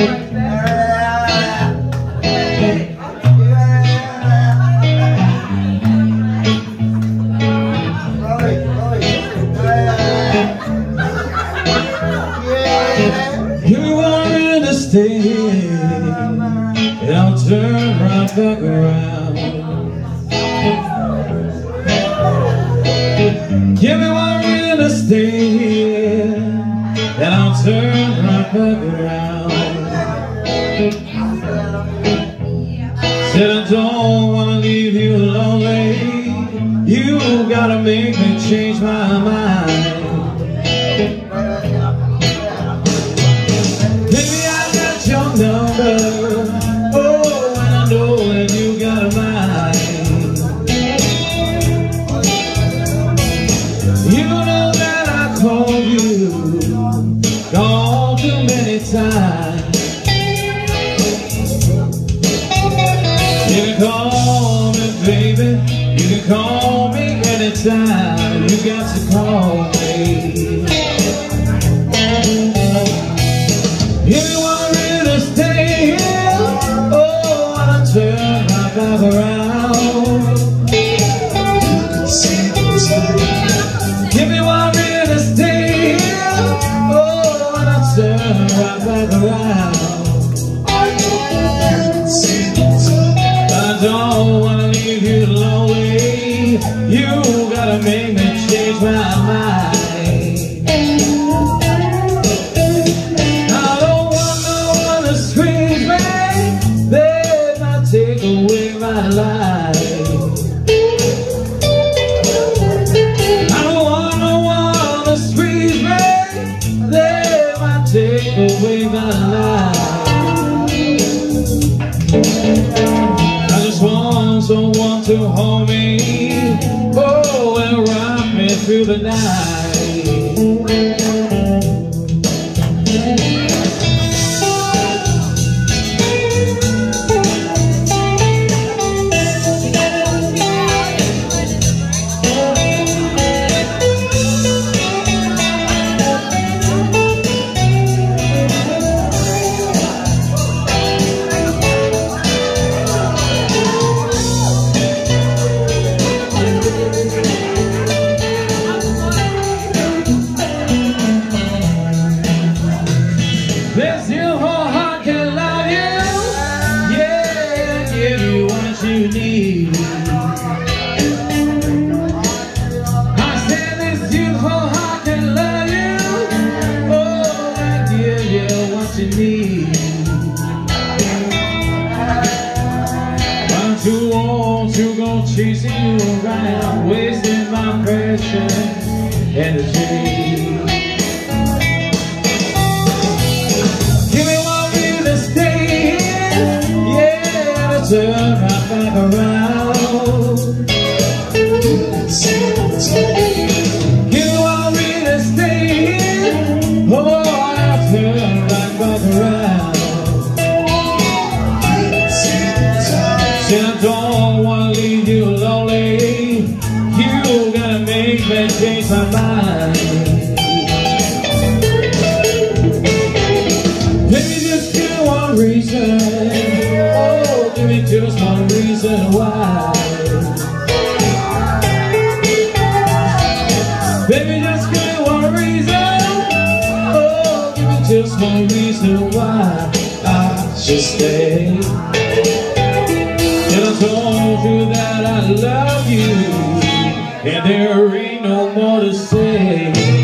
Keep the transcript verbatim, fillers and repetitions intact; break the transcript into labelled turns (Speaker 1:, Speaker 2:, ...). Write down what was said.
Speaker 1: You want me to stay here, and I'll turn right back around. Give me one reason to stay here, and I'll turn right back around. Said I don't wanna leave you lonely. You gotta make me change my mind. Baby, I got your number. Oh, and I know that you got a mind. You know that I called you, called too many times. You can call me, baby. You can call me anytime. You got to call me. If you want me to stay here, oh, I'll turn right back around. If you want me to stay here, oh, I'll turn right back around. I don't wanna leave you lonely. You gotta make me change my mind. I don't want no one to squeeze me. They might take away my life. I don't want no one to squeeze me. They might take away my life. I just want someone to hold me, oh, and rock me through the night. This your whole heart can love you, yeah, give you what you need. I said this your whole heart can love you, oh, and give you what you need. I'm too old to go chasing you around, I'm wasting my precious energy. Turn right back around. You want me to stay here, oh, I'll turn right back around. Said I don't wanna leave you lonely. You gotta make me change my mind. Maybe just give one reason. Give me just one reason why. Baby, just give me one reason. Oh, give me just one reason why I should stay. And I told you that I love you, and there ain't no more to say.